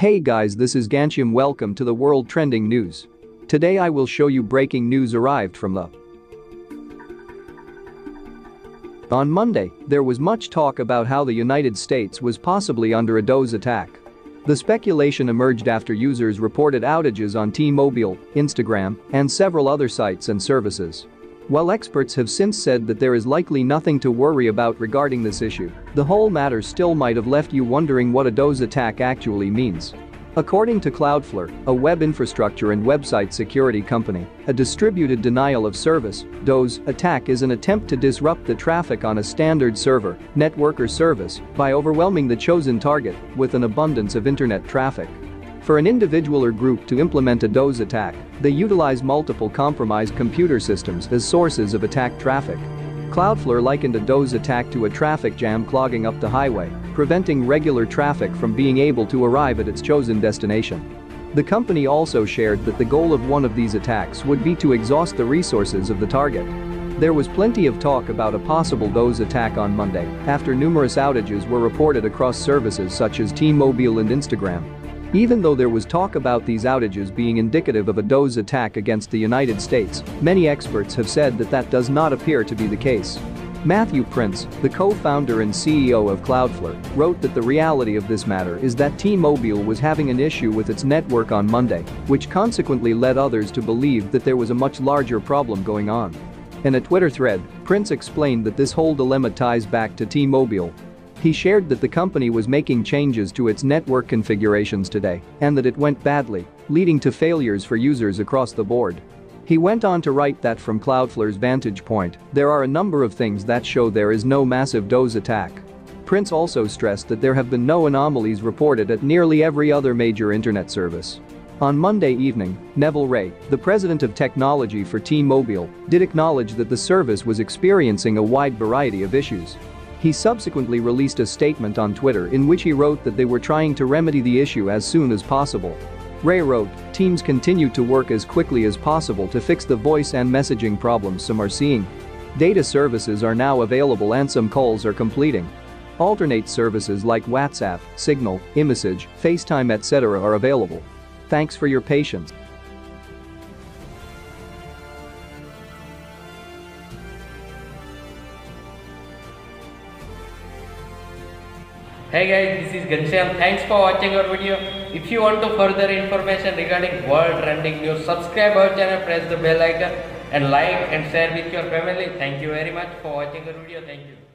Hey guys, this is Gansham. Welcome to the world trending news. Today I will show you breaking news arrived from the On Monday, there was much talk about how the United States was possibly under a DDoS attack. The speculation emerged after users reported outages on T-Mobile, Instagram, and several other sites and services. While experts have since said that there is likely nothing to worry about regarding this issue, the whole matter still might have left you wondering what a DDoS attack actually means. According to Cloudflare, a web infrastructure and website security company, a distributed denial of service (DDoS) attack is an attempt to disrupt the traffic on a standard server, network or service by overwhelming the chosen target with an abundance of internet traffic. For an individual or group to implement a DDoS attack, they utilize multiple compromised computer systems as sources of attack traffic. Cloudflare likened a DDoS attack to a traffic jam clogging up the highway, preventing regular traffic from being able to arrive at its chosen destination. The company also shared that the goal of one of these attacks would be to exhaust the resources of the target. There was plenty of talk about a possible DDoS attack on Monday after numerous outages were reported across services such as T-Mobile and Instagram. Even though there was talk about these outages being indicative of a DDoS attack against the United States, many experts have said that that does not appear to be the case. Matthew Prince, the co-founder and CEO of Cloudflare, wrote that the reality of this matter is that T-Mobile was having an issue with its network on Monday, which consequently led others to believe that there was a much larger problem going on. In a Twitter thread, Prince explained that this whole dilemma ties back to T-Mobile. He shared that the company was making changes to its network configurations today and that it went badly, leading to failures for users across the board. He went on to write that from Cloudflare's vantage point, there are a number of things that show there is no massive DDoS attack. Prince also stressed that there have been no anomalies reported at nearly every other major internet service. On Monday evening, Neville Ray, the president of technology for T-Mobile, did acknowledge that the service was experiencing a wide variety of issues. He subsequently released a statement on Twitter in which he wrote that they were trying to remedy the issue as soon as possible. Ray wrote, "Teams continue to work as quickly as possible to fix the voice and messaging problems some are seeing. Data services are now available and some calls are completing. Alternate services like WhatsApp, Signal, iMessage, FaceTime etc. are available. Thanks for your patience." Hey guys, this is Gansham. Thanks for watching our video. If you want to further information regarding world trending news, subscribe our channel, press the bell icon and like and share with your family. Thank you very much for watching our video. Thank you.